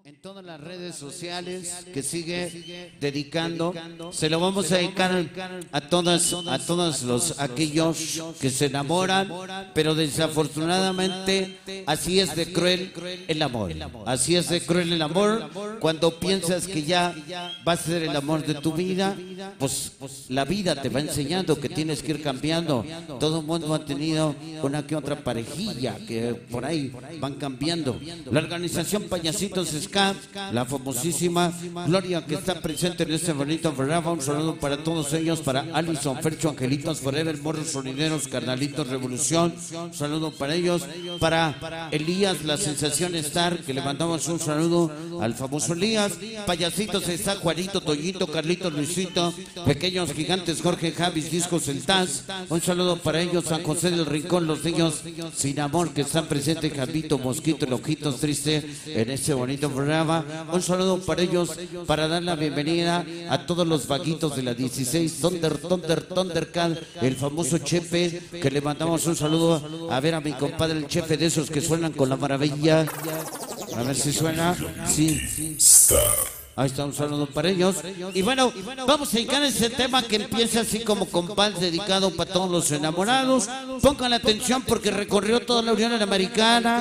en todas las redes sociales que sigue dedicando. Se lo vamos a dedicar a todos aquellos que se enamoran, pero desafortunadamente así es de cruel el amor. Así es de cruel el amor. Cuando piensas que ya va a ser el amor de tu vida, pues la vida te va enseñando que tienes que ir cambiando. Todo el mundo ha tenido una que otra parejilla que por ahí van cambiando. La organización Payasitos Ska, la famosísima Gloria, que está presente en este bonito programa. Un saludo para todos ellos, para Alison, Fercho, Angelitos Forever, Morros Sonideros, Carnalitos Revolución. Un saludo para ellos, para Elías, la sensación Star, que le mandamos un saludo al famoso Elías. Payasitos está Juanito, Toyito, Carlitos, Luisito, Pequeños Gigantes, Jorge Javis, Discos El Taz. Un saludo para ellos, San José del Rincón, los niños sin amor que están presentes, Javito, Mosquito, el Ojitos Triste en este bonito programa. Un saludo para ellos, para dar la bienvenida a todos los vaguitos de la 16, Thundercat, el famoso Chepe, que le mandamos un saludo a ver a mi compadre el Chepe, de esos que suenan con la maravilla. A ver si suena. Sí. Ahí está, un saludo para ellos. Y bueno, vamos a dedicar ese tema que empieza así como compás dedicado para todos los enamorados. Pongan atención porque recorrió toda la Unión Americana.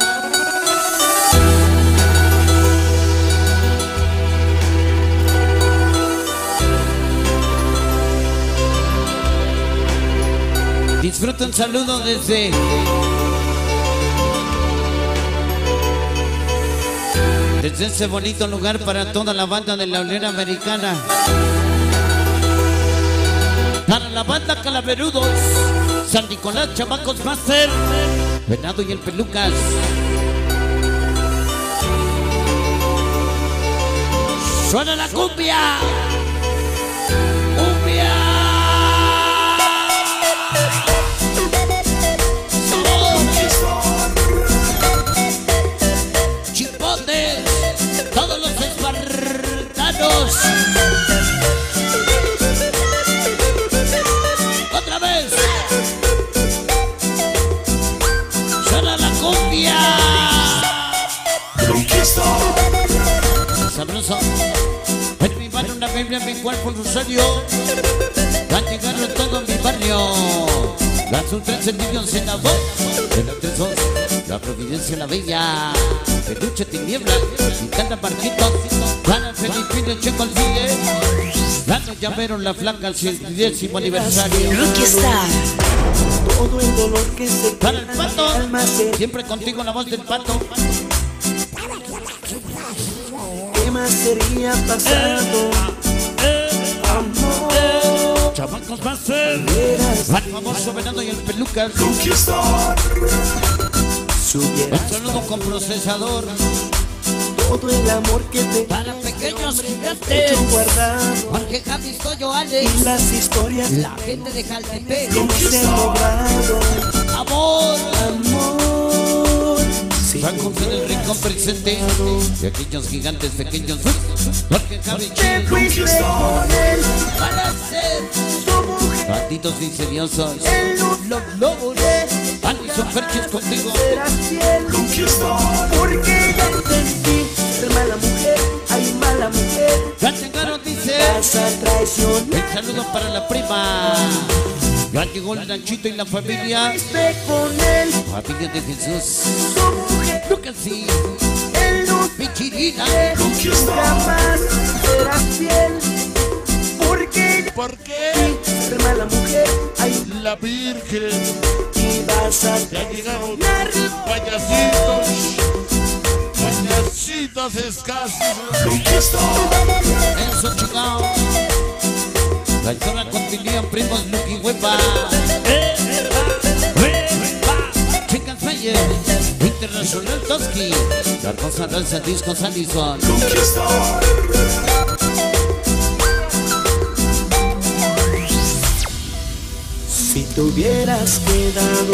Disfruta un saludo desde ese bonito lugar para toda la banda de la Unión Americana. Para la banda Calaverudos, San Nicolás, Chamacos Master, Venado y el Pelucas. ¡Suena la cumbia! ¡Cumbia! Otra vez. Suena la cumbia. Sabroso. En mi mano una Biblia, en mi cuerpo un rosario. Va a llegar a todo mi barrio. Las ultras en niños en la voz. El atención, la providencia, la bella. Peluche, tiniebla, Quintana, Marquito, Juana, Felipino, Checo, Alfide, Lano, Llavero, la flaca, el 10º aniversario. Todo el dolor que se para el Pato, siempre contigo la voz del Pato. ¿Qué más sería pasado? Amor, Chamacos más ser, al famoso Venado y el Pelucas. Un saludo con procesador. todo el amor que te para pequeños gigantes, Jorge Javis, Toyo, Alex y las historias, la gente de Jaltepec, que hemos logrado. Amor, amor, San José del Rincón presente, de aquellos gigantes pequeños, Jorge Javis, te fuiste con él para ser tu mujer, banditos insidiosos, los lobos, Alison Ferches contigo, serás fiel, porque ya entendí, ser mala mujer, hay mala mujer, ya llegaron, dice, vas a traicionar. el saludo para la prima, ya llegó el Nachito y la familia, Fuiste con él, familia de Jesús, tu mujer, Lucas sí, el luz, mi chirina, jamás serás fiel, porque ¿Por qué? ser mala mujer, hay La Virgen. y vas a Ya llegaron traicionar. payasitos. Payasitos escasos. eso chingao, la historia continúa, primos Lucky Huepa, Chicas Mayer, Internacional Toski, la cosa danza discos Alison. Si te hubieras quedado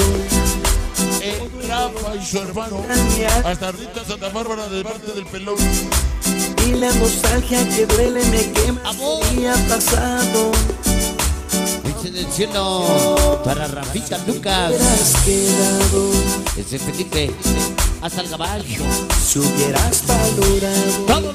Rafa y su hermano. a mi alma Hasta Rita Santa Bárbara del Parte del Pelón. y la nostalgia que duele me quema, Amor. había pasado. Dice del cielo para Rafita Lucas, Hubieras quedado ese Felipe, hasta el caballo. si hubieras valorado Todos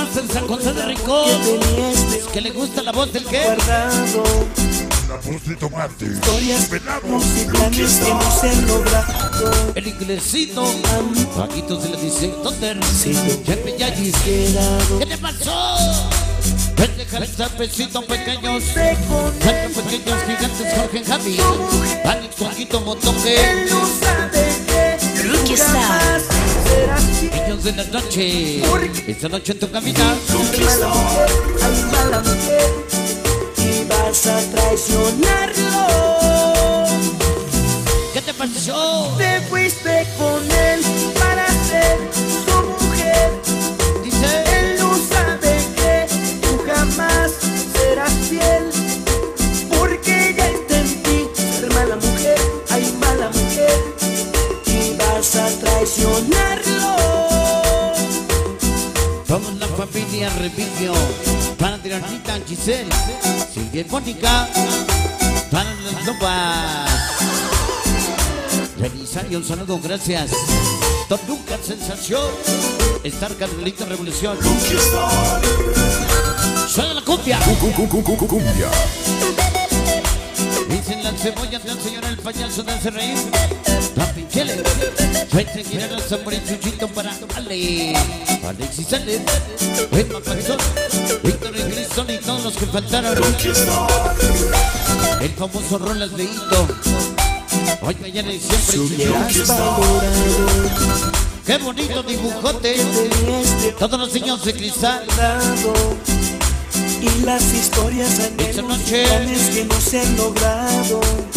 Master San José de Rincón. Que le gusta la voz del que. Guardado. La voz de tomate. Historias, Velamos. y planes que no se han logrado. El inglesito. Paquito se le dice. ¿Dónde? Sí, Jefe Yayis. quedado. ¿Qué te pasó? Pendeja, sapecitos pequeños. Cuatro pequeños gigantes, Jorge Javi. Alex, Juanquito, Motongue. Él no sabe que Rookie nunca Star. más serás fiel. Niños de la noche. Esta noche en tu cabina. Mala mujer, ay mala mujer, y vas a traicionarlo. ¿Qué te pasó? Te fuiste con él para ser su mujer. Dice. Él no sabe que tú jamás serás fiel, porque ya está en ti ser mala mujer, ay mala mujer, y vas a traicionarlo. Somos la familia Remigio. Para Tiranita, Giselle, Silvia y Mónica. Para las lopas. Belisario, un saludo, gracias. Don Lucas, sensación. Estar Carmelita, revolución. Suena la cumbia. Cumbia. Dicen las cebollas del señor el payaso de hace reír. La pinchele. Vete girar la zambora y chuchito para Ale. Alexis Ale. Emma Paxón. Víctor y Cristón y todos los que faltaron. El famoso Rolas Leito. Hoy, mañana y siempre. Hubieras valorado Qué bonito dibujote. Todos los niños de cristal. lado, y las historias Esta anhelos noche. y planes que no se han logrado.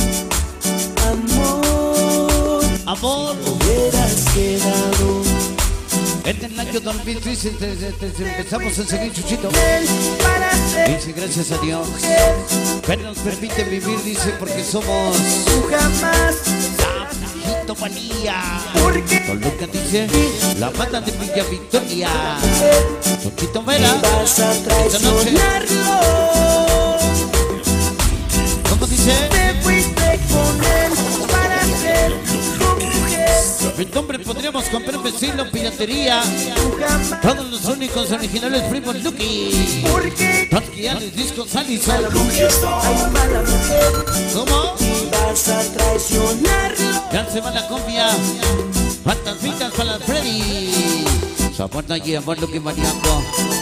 Amor, Amor. hubieras quedado. En el año 2013 empezamos a seguir chuchito. Él para ser Dice gracias a Dios. Que nos permite vivir, dice, porque somos tú jamás, Hito Manía. porque Don Lucas dice, la banda de Villa Victoria. Tochito Vera. vas a Esta noche. traicionarlo. ¿Cómo dice? Te fuiste con él para ser tu mujer. Mi nombre podríamos comprar un vecino piratería. Tú jamás, Todos los únicos originales primos Lucky. porque Tosquiales, discos Allison. mala mujer, ay mala mujer, ¿Cómo? y vas a traicionarlo. Ya se va la cumbia. Fantasmitas para las Freddy. Soporta allí, amor, Lucky Mariango.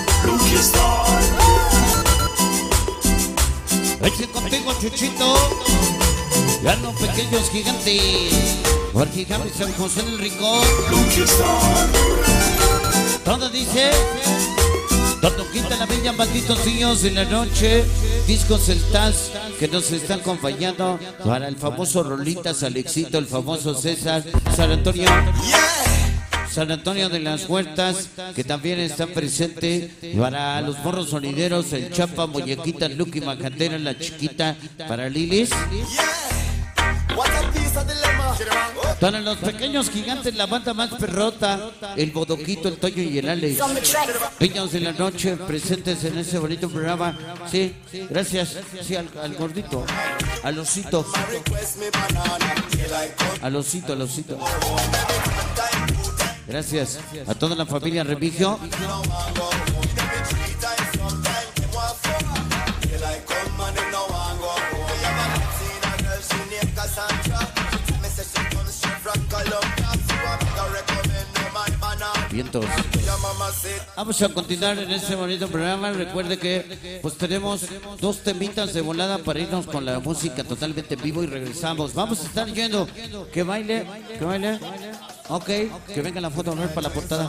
Eche contigo, Chuchito. Ya los pequeños gigantes. Jorge James, San José del Rincón. Todo dice. Todo quita la bella, malditos niños de la noche. Discos Celtas que nos están acompañando. Para el famoso Rolitas, Alexito, el famoso César, San Antonio. San Antonio de las Huertas, que también está presente. Para los morros sonideros, el Chapa, Muñequita, Lucky Majandera, la chiquita. Para Lilis. Para los pequeños gigantes, la banda más perrota, el Bodoquito, el Toño y el Alex. Niños de la noche presentes en ese bonito programa. Sí, gracias. Sí, al gordito, al osito. Al osito, al osito. Gracias a toda la familia Remigio. Vientos. Vamos a continuar en este bonito programa. Recuerde que pues tenemos dos temitas de volada para irnos con la música totalmente en vivo y regresamos. Vamos a estar yendo. Que baile, que baile. Ok, que venga la foto a ver para la portada.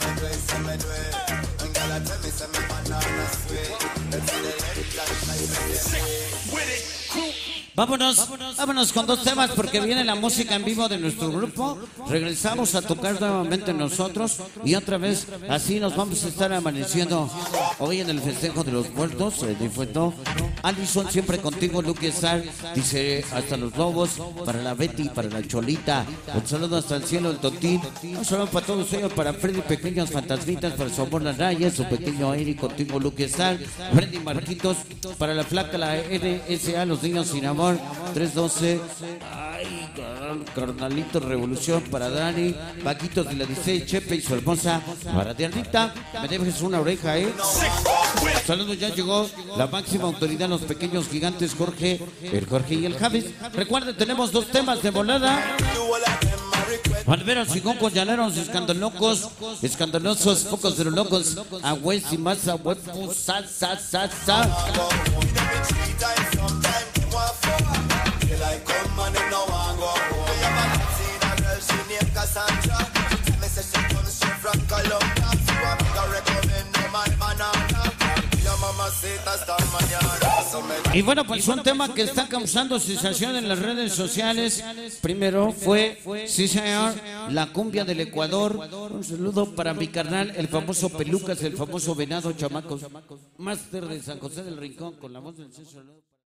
Vámonos con dos temas porque viene la música en vivo de nuestro grupo. Regresamos a tocar nuevamente nosotros y otra vez así nos vamos a estar amaneciendo hoy en el festejo de los muertos. Difunto Allison, siempre contigo, Lucky Star, dice hasta los lobos, para la Betty, para la Cholita. Un saludo hasta el cielo, el Totín. Un saludo para todos ellos, para Freddy, pequeños fantasmitas, para su amor la Raya, su pequeño Eric, contigo, Lucky Star, Freddy Marquitos, para la flaca, la NSA, los niños sin amor. 312. Ay, carnalito Revolución para Dani, Vaquitos de la Dice, Chepe y su hermosa para Dianita. Me debes una oreja, Saludos, ya llegó la máxima autoridad, los pequeños gigantes, Jorge, el Jorge y el Javis. Recuerden, tenemos 2 temas de volada. Palmeros y con llaneros, escandalocos, escandalosos, pocos de los locos, agües y más agües, sa. Y bueno, pues un tema que está causando sensación en las redes sociales. Primero fue, sí señor, la cumbia del Ecuador. Un saludo para mi carnal, el famoso Pelucas, el famoso Venado Chamacos, máster de San José del Rincón, con la voz del César.